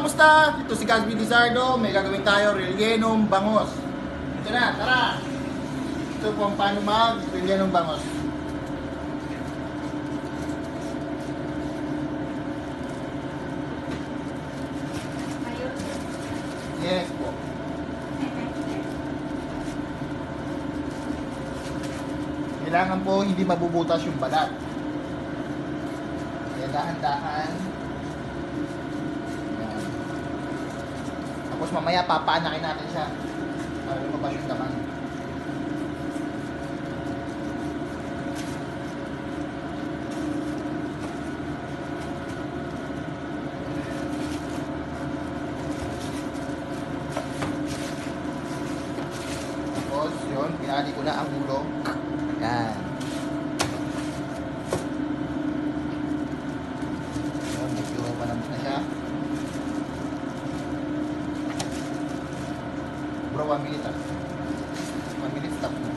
kamusta? Ito si Casby Lizardo. May gagawin tayo, rellenong bangos. Ito na, tara! Ito po ang paano mag-rellenong bangos. Yes po. Kailangan po hindi mabubutas yung balat. Kaya dahan-dahan. Yan. Tapos mamaya papanakin natin siya para lumabas yung laman. Tapos yun, pinali ko na ang ulo. Yan. Yun, medyo malambot na siya. Bro, 1 minute ah. 1 minute stop na.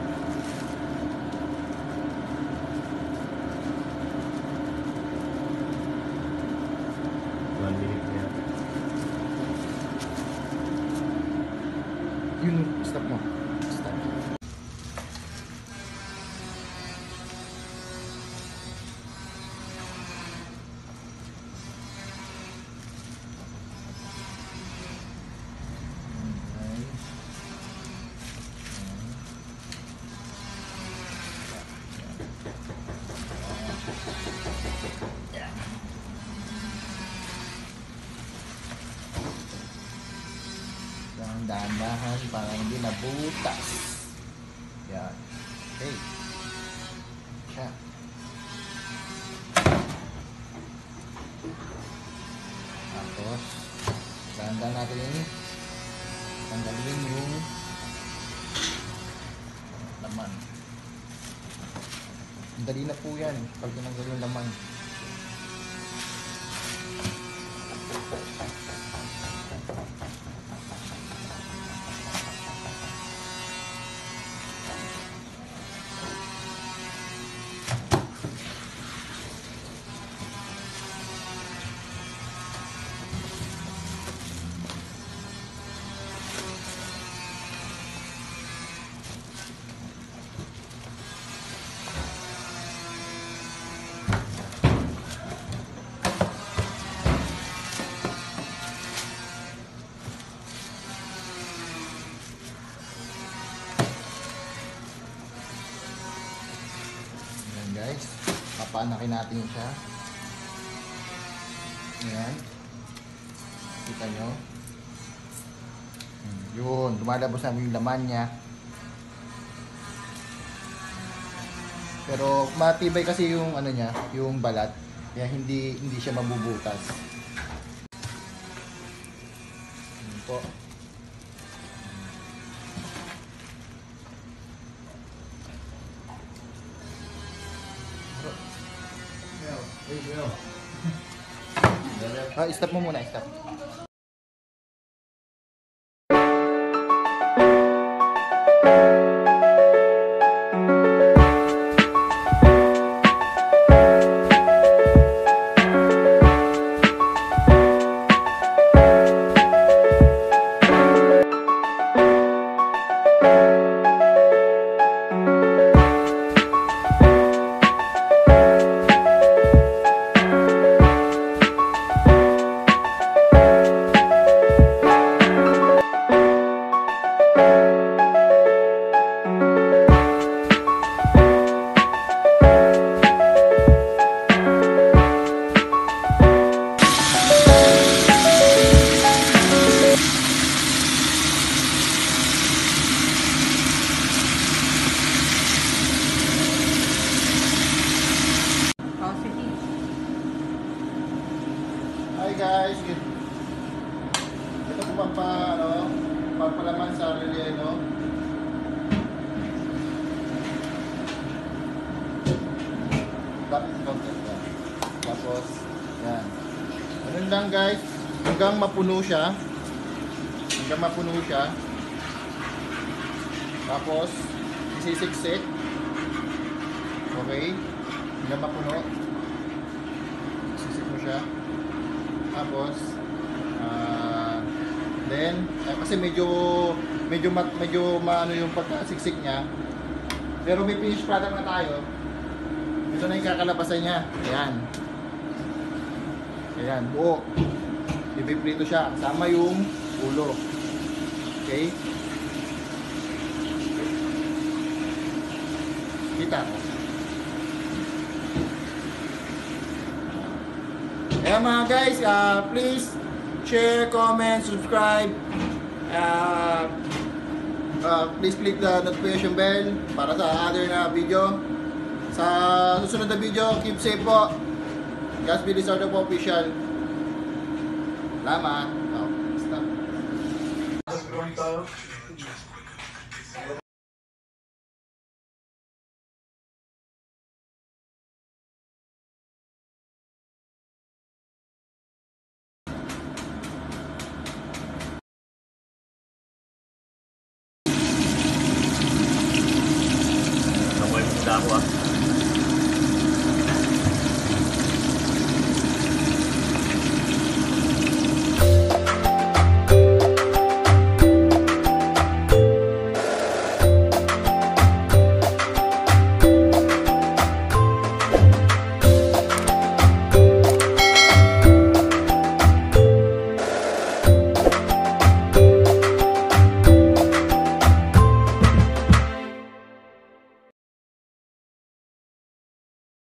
Yun, stop mo. Stop. Dahan-dahan para hindi nabutas. Yan. Okay. Siya. Tapos, dahan-dahan natin tanggalin yung laman. Dali na po yan pag tinanggal yung laman. Guys, papanakin natin siya. Ayan. Kita nyo. Yun, lumalabas namin yung laman niya. Pero matibay kasi yung ano niya, yung balat. Kaya hindi siya mabubutas. Yun po. Stop mo muna, stop. Hi guys, ito po pagpalaman sa relleno. Tapos, yan. Ganun lang guys, hanggang mapuno siya. Tapos, isisiksik. Okay, hanggang mapuno. Isisik mo siya. Tapos, Then, kasi medyo maano yung pagkasiksik niya. Pero may finished product na tayo. Ito na yung kakalabasan niya. Ayan. Ayan, buo. Ipiprito siya. Kasama yung ulo. Okay? Kita ko. Ayan mga guys, please share, comment, subscribe. Please click the notification bell para sa other na video. Sa susunod na video, keep safe po. Gaspi Lizardo po official. Salamat. Oh, stop.